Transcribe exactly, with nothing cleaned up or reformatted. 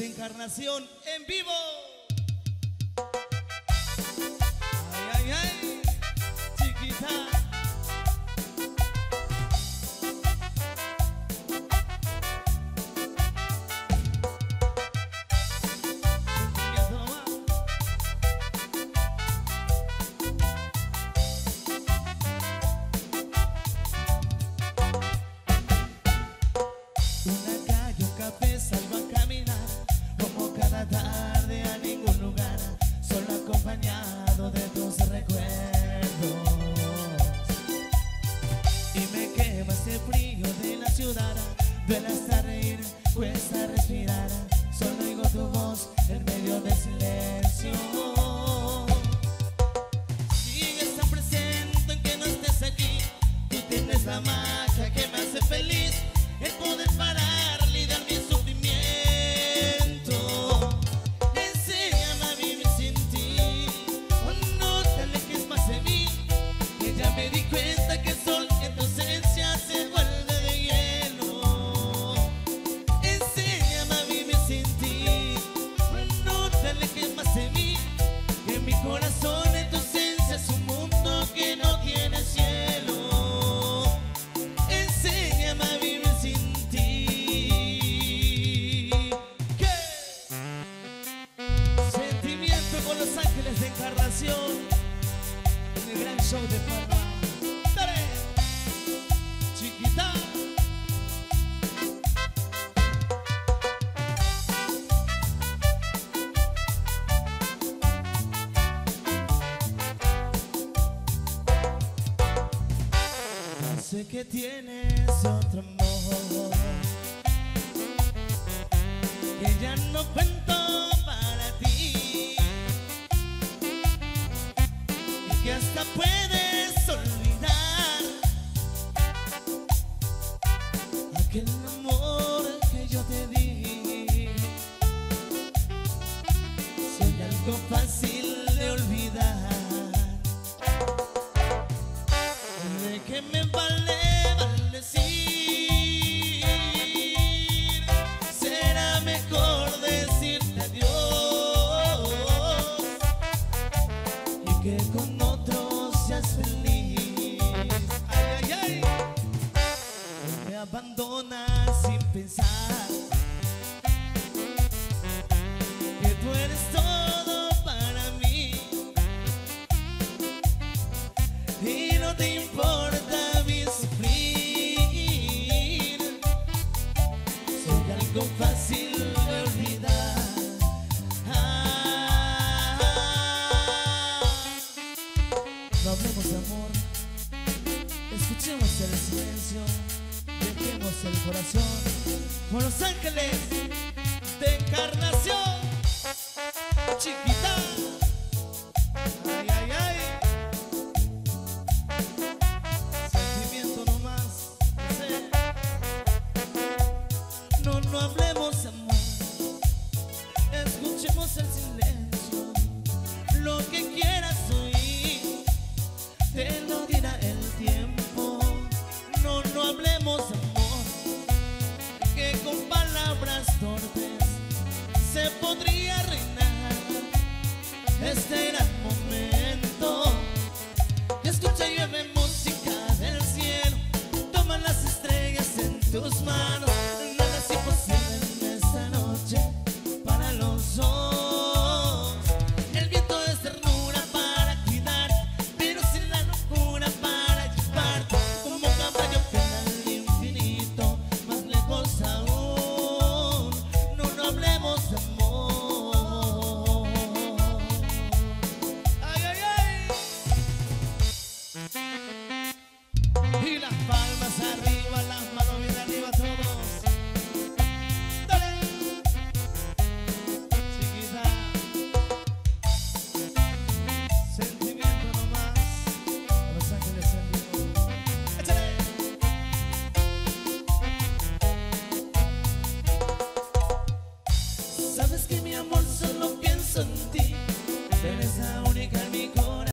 Encarnación en vivo. Ay, ay, ay, chiquita. Una calle, un café, salgo a caminar, como cada tarde a ningún lugar, solo acompañado de tus recuerdos. Y me quema ese frío de la ciudad, duele hasta reír, cuesta respirar, solo oigo tu voz en medio del silencio. Sigues tan presente en que no estés aquí, tú tienes la magia que me hace feliz, el poder parar, lidiar mi sufrimiento. Enséñame a vivir sin ti, oh, no te alejes más de mí, que ya me di cuenta que el sol en tu ausencia se vuelve de hielo. Enséñame a vivir sin ti, oh, no te alejes más de mí, que mi corazón en tu ausencia es un mundo que no tiene cielo. Enséñame a vivir sin ti. ¿Qué? Sentimiento con Los Ángeles de Encarnación en el gran show de Palma. ¡Dale! Chiquita. Sé que tienes otro amor, que ya no cuento para ti, y que hasta puedes olvidar aquel amor que yo te di. Soy algo fácil de olvidar, ¿de qué me vale maldecir? Será mejor decirte adiós y que con otros seas feliz. Ay, ay, ay. Me abandonas sin pensar que tú eres todo para mí y no te importa fácil de olvidar. Ah, no hablemos de amor, escuchemos el silencio, dejemos el corazón con Los Ángeles de Encarnación. Chiquita.